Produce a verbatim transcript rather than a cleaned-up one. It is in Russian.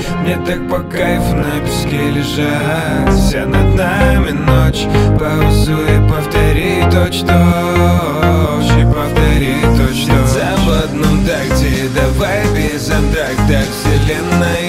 Мне так по кайфу на песке лежать. Вся над нами ночь, паузуй и повтори точь-точь, и повтори точь-точь. В одном такте, давай без антракта, вселенная